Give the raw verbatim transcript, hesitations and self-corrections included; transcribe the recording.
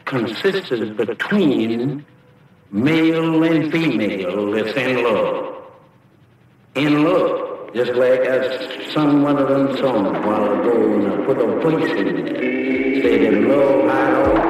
consists between male and female that's in love. In love, just like I sung one of them songs a while ago and I put a voice in it. Say that love, I don't